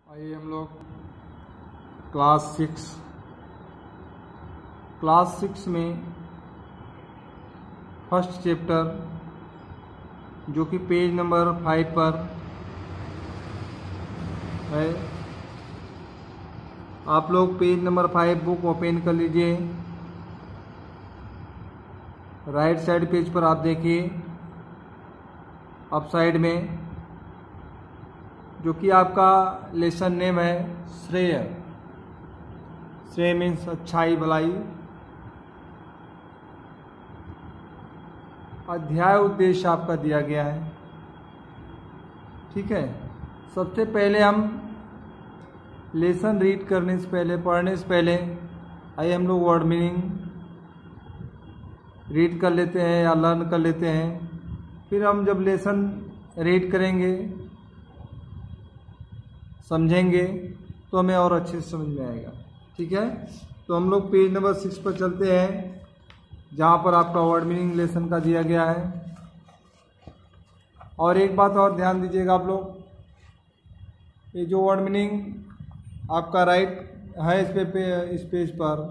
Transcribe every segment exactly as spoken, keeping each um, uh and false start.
आइए हम लोग क्लास सिक्स क्लास सिक्स में फर्स्ट चैप्टर जो कि पेज नंबर फाइव पर है। आप लोग page number five book open कर लीजिए। राइट साइड पेज पर आप देखिए अप साइड में जो कि आपका लेसन नेम है श्रेय। श्रेय मीन्स अच्छाई भलाई। अध्याय उद्देश्य आपका दिया गया है। ठीक है, सबसे पहले हम लेसन रीड करने से पहले पढ़ने से पहले आइए हम लोग वर्ड मीनिंग रीड कर लेते हैं या लर्न कर लेते हैं। फिर हम जब लेसन रीड करेंगे समझेंगे तो हमें और अच्छे से समझ में आएगा। ठीक है, तो हम लोग पेज नंबर सिक्स पर चलते हैं जहाँ पर आपका वर्ड मीनिंग लेसन का दिया गया है। और एक बात और ध्यान दीजिएगा आप लोग, ये जो वर्ड मीनिंग आपका राइट है इस पे, पे इस पेज पर,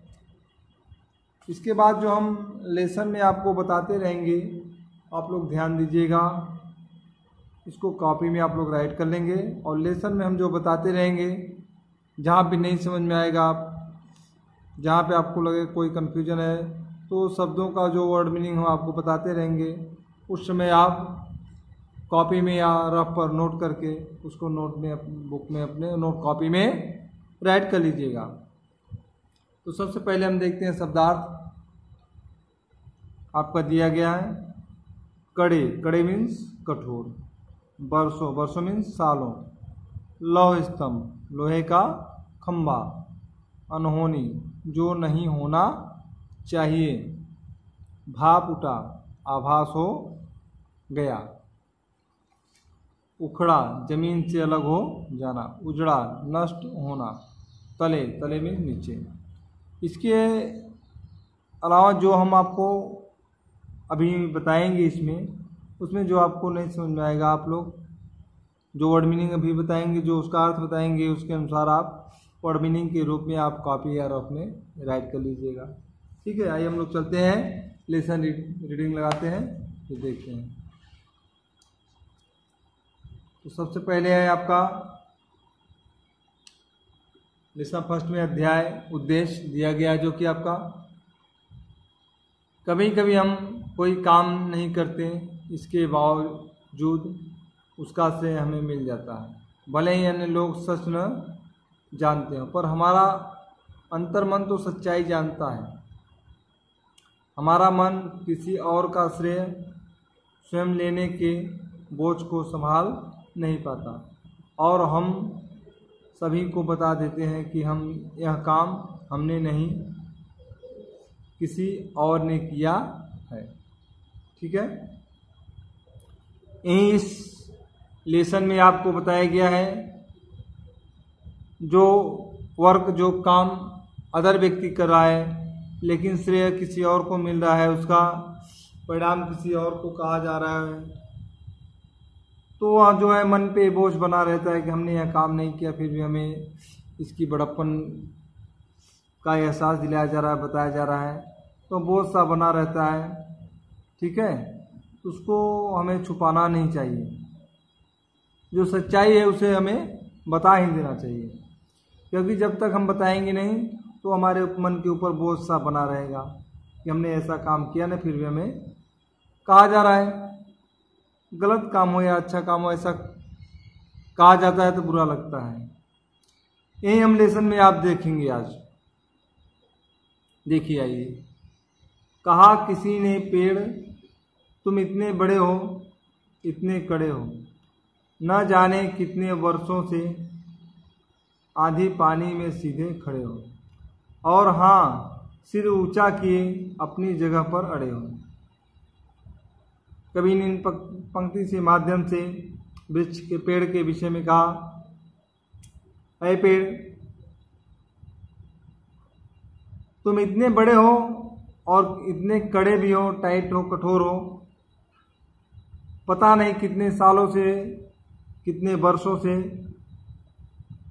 इसके बाद जो हम लेसन में आपको बताते रहेंगे आप लोग ध्यान दीजिएगा। इसको कॉपी में आप लोग राइट कर लेंगे और लेसन में हम जो बताते रहेंगे, जहाँ भी नहीं समझ में आएगा, आप जहाँ पे आपको लगे कोई कन्फ्यूजन है तो शब्दों का जो वर्ड मीनिंग हो आपको बताते रहेंगे। उस समय आप कॉपी में या रफ पर नोट करके उसको नोट में बुक में अपने नोट कॉपी में राइट कर लीजिएगा। तो सबसे पहले हम देखते हैं शब्दार्थ आपका दिया गया है। कड़े, कड़े मीन्स कठोर। बरसों, बरसों मीन्स सालों। लौह स्तंभ, लोहे का खंभा। अनहोनी, जो नहीं होना चाहिए। भाप उठा, आभास हो गया। उखड़ा, जमीन से अलग हो जाना। उजड़ा, नष्ट होना। तले, तले मीन्स नीचे। इसके अलावा जो हम आपको अभी बताएंगे इसमें, उसमें जो आपको नहीं समझ में आएगा आप लोग जो वर्ड मीनिंग अभी बताएंगे, जो उसका अर्थ बताएंगे, उसके अनुसार आप वर्ड मीनिंग के रूप में आप कॉपी या रफ में राइट कर लीजिएगा। ठीक है, आइए हम लोग चलते हैं लेसन रीड, रीडिंग लगाते हैं तो देखते हैं। तो सबसे पहले है आपका लेसन फर्स्ट में अध्याय उद्देश्य दिया गया है, जो कि आपका कभी कभी हम कोई काम नहीं करते, इसके बावजूद उसका श्रेय हमें मिल जाता है। भले ही अन्य लोग सच न जानते हो, पर हमारा अंतर्मन तो सच्चाई जानता है। हमारा मन किसी और का श्रेय स्वयं लेने के बोझ को संभाल नहीं पाता और हम सभी को बता देते हैं कि हम यह काम हमने नहीं, किसी और ने किया है। ठीक है, इस लेसन में आपको बताया गया है जो वर्क, जो काम अदर व्यक्ति कर रहा है लेकिन श्रेय किसी और को मिल रहा है, उसका परिणाम किसी और को कहा जा रहा है, तो वहाँ जो है मन पे बोझ बना रहता है कि हमने यह काम नहीं किया, फिर भी हमें इसकी बड़प्पन का एहसास दिलाया जा रहा है, बताया जा रहा है, तो बोझ सा बना रहता है। ठीक है, उसको हमें छुपाना नहीं चाहिए। जो सच्चाई है उसे हमें बता ही देना चाहिए, क्योंकि जब तक हम बताएंगे नहीं तो हमारे मन के ऊपर बोझ सा बना रहेगा कि हमने ऐसा काम किया ना, फिर भी हमें कहा जा रहा है। गलत काम हो या अच्छा काम हो, ऐसा कहा जाता है तो बुरा लगता है। यही हम लेसन में आप देखेंगे आज। देखिए, आइए। कहा किसी ने पेड़, तुम इतने बड़े हो, इतने कड़े हो, न जाने कितने वर्षों से आधी पानी में सीधे खड़े हो, और हाँ, सिर ऊंचा किए अपनी जगह पर अड़े हो। कवि ने इन पंक्ति से माध्यम से वृक्ष के, पेड़ के विषय में कहा, अरे पेड़, तुम इतने बड़े हो और इतने कड़े भी हो, टाइट हो, कठोर हो, पता नहीं कितने सालों से, कितने वर्षों से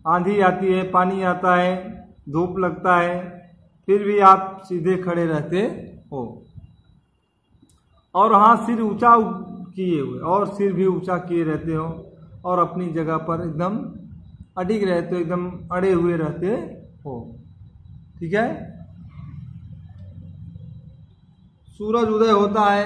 आंधी आती है, पानी आता है, धूप लगता है, फिर भी आप सीधे खड़े रहते हो और हाँ सिर ऊंचा किए हुए और सिर भी ऊंचा किए रहते हो और अपनी जगह पर एकदम अडिग रहते हो, एकदम अड़े हुए रहते हो। ठीक है। सूरज उदय होता है,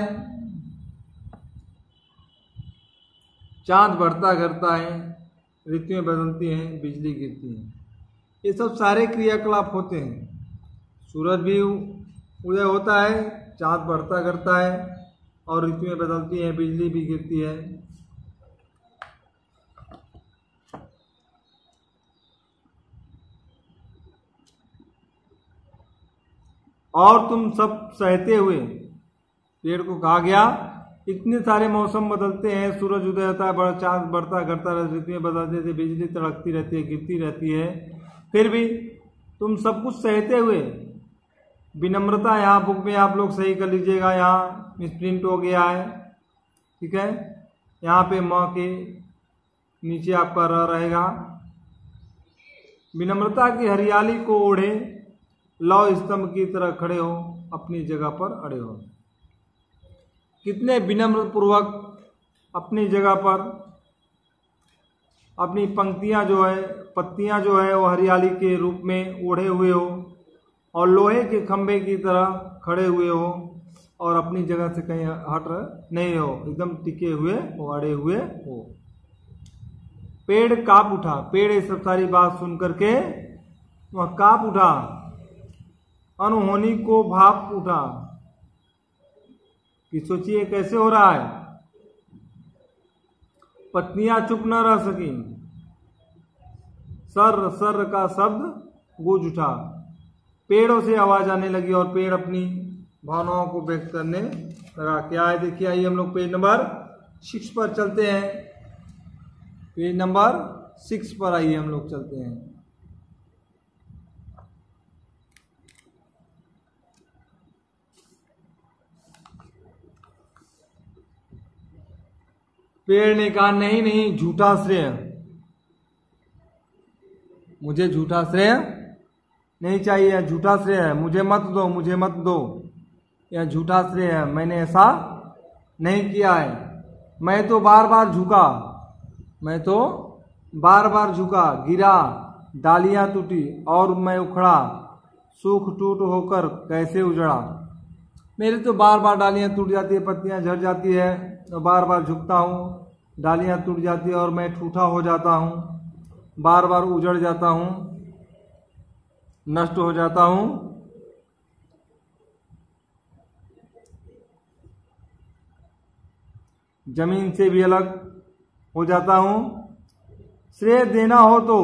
चांद बढ़ता घटता है, ऋतुएं बदलती हैं, बिजली गिरती है। ये सब सारे क्रियाकलाप होते हैं। सूरज भी उदय होता है, चांद बढ़ता घटता है और ऋतुएं बदलती हैं, बिजली भी गिरती है। और तुम सब सहते हुए, पेड़ को कहा गया इतने सारे मौसम बदलते हैं, सूरज उदय होता है, बड़ा चांद बढ़ता घटता रहता, ऋतुएं बदलते थे, बिजली तड़कती रहती है, गिरती रहती है, फिर भी तुम सब कुछ सहते हुए, विनम्रता यहाँ बुक में आप लोग सही कर लीजिएगा, यहाँ मिसप्रिंट हो गया है। ठीक है। यहाँ पे म के नीचे आपका र रहेगा। विनम्रता की हरियाली को ओढ़े, लौ स्तंभ की तरह खड़े हो, अपनी जगह पर अड़े हो। कितने विनम्र पूर्वक अपनी जगह पर अपनी पंक्तियां जो है, पत्तियां जो है वो हरियाली के रूप में ओढ़े हुए हो और लोहे के खंभे की तरह खड़े हुए हो और अपनी जगह से कहीं हट नहीं हो, एकदम टिके हुए हो, अड़े हुए हो। पेड़ कांप उठा, पेड़ ये सब सारी बात सुन करके वह कांप उठा, अनहोनी को भाप उठा कि सोचिए कैसे हो रहा है। पत्नियां चुप न रह सकी, सर सर का शब्द गूंज उठा, पेड़ों से आवाज आने लगी और पेड़ अपनी भावनाओं को व्यक्त करने लगा। क्या है देखिए, आइए हम लोग पेज नंबर सिक्स पर चलते हैं। पेज नंबर सिक्स पर आइए हम लोग चलते हैं। पेड़ ने कहा नहीं नहीं, झूठा श्रेय, मुझे झूठा श्रेय नहीं चाहिए, झूठा श्रेय है, मुझे मत दो, मुझे मत दो, यह झूठा श्रेय है, मैंने ऐसा नहीं किया है। मैं तो बार बार झुका, मैं तो बार बार झुका, गिरा, डालियां टूटी और मैं उखड़ा, सूख टूट होकर कैसे उजड़ा। मेरे तो बार बार डालियां टूट जाती है, पत्तियां झड़ जाती है, तो बार बार झुकता हूँ, डालियां टूट जाती है और मैं ठूठा हो जाता हूँ, बार बार उजड़ जाता हूँ, नष्ट हो जाता हूँ। जमीन से भी अलग हो जाता हूँ। श्रेय देना हो तो,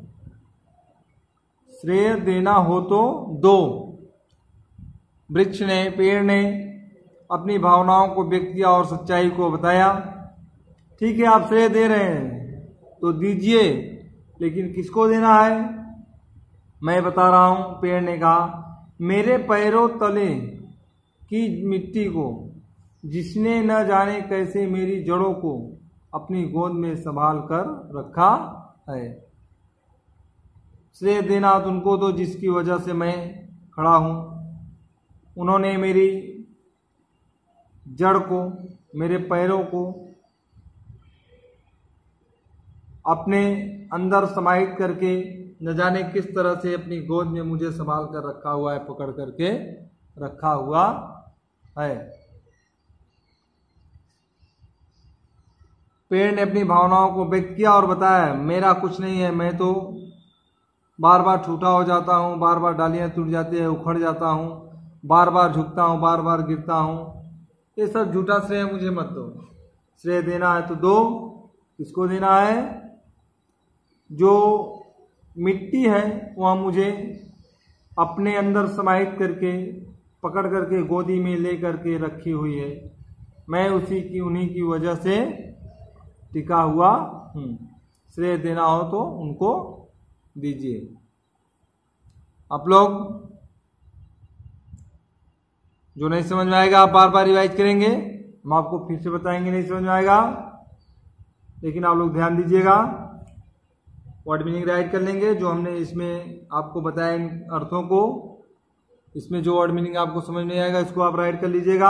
श्रेय देना हो तो दो। वृक्ष ने, पेड़ ने अपनी भावनाओं को व्यक्त किया और सच्चाई को बताया। ठीक है, आप श्रेय दे रहे हैं तो दीजिए, लेकिन किसको देना है मैं बता रहा हूं। पेड़ ने कहा मेरे पैरों तले की मिट्टी को, जिसने न जाने कैसे मेरी जड़ों को अपनी गोद में संभाल कर रखा है। श्रेय देना तुमको तो जिसकी वजह से मैं खड़ा हूं। उन्होंने मेरी जड़ को, मेरे पैरों को अपने अंदर समाहित करके न जाने किस तरह से अपनी गोद में मुझे संभाल कर रखा हुआ है, पकड़ करके रखा हुआ है। पेड़ ने अपनी भावनाओं को व्यक्त किया और बताया मेरा कुछ नहीं है, मैं तो बार बार ठूठा हो जाता हूँ, बार बार डालियां टूट जाती है, उखड़ जाता हूँ, बार बार झुकता हूँ, बार बार गिरता हूँ। ये सब झूठा श्रेय मुझे मत दो। श्रेय देना है तो दो। किसको देना है? जो मिट्टी है वह मुझे अपने अंदर समाहित करके, पकड़ करके गोदी में ले करके रखी हुई है। मैं उसी की, उन्हीं की वजह से टिका हुआ हूँ। श्रेय देना हो तो उनको दीजिए। आप लोग जो नहीं समझ में आएगा आप बार बार रिवाइज करेंगे, हम आपको फिर से बताएंगे, नहीं समझ में आएगा, लेकिन आप लोग ध्यान दीजिएगा। वर्ड मीनिंग राइट कर लेंगे जो हमने इसमें आपको बताया इन अर्थों को। इसमें जो वर्ड मीनिंग आपको समझ नहीं आएगा इसको आप राइट कर लीजिएगा,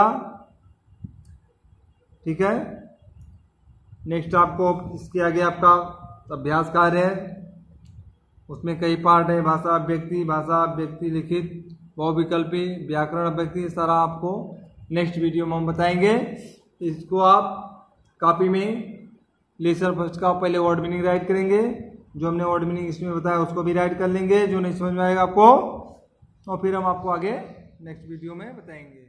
ठीक है। नेक्स्ट आपको इसके आगे आपका अभ्यास कार्य है, उसमें कई पार्ट है, भाषा अभिव्यक्ति, भाषा अभिव्यक्ति लिखित, बहुविकल्पी, व्याकरण अभिव्यक्ति, सारा आपको नेक्स्ट वीडियो में हम बताएंगे। इसको आप कॉपी में लेसन फर्स्ट का पहले वर्ड मीनिंग राइट करेंगे, जो हमने वर्ड मीनिंग इसमें बताया उसको भी राइट कर लेंगे, जो नहीं समझ में आएगा आपको, और फिर हम आपको आगे नेक्स्ट वीडियो में बताएंगे।